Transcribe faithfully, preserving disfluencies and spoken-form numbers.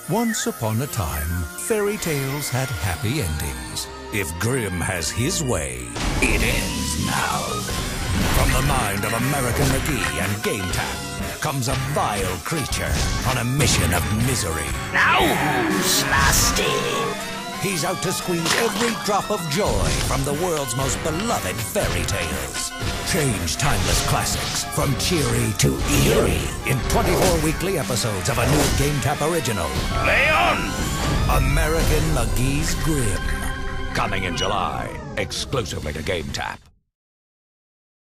Once upon a time, fairy tales had happy endings. If Grimm has his way, it ends now. From the mind of American McGee and Game Tap comes a vile creature on a mission of misery. Now who's lasting? He's out to squeeze every drop of joy from the world's most beloved fairy tales. Change timeless classics from cheery to eerie in twenty-four weekly episodes of a new Game Tap original. Play on! American McGee's Grimm. Coming in July, exclusively to Game Tap.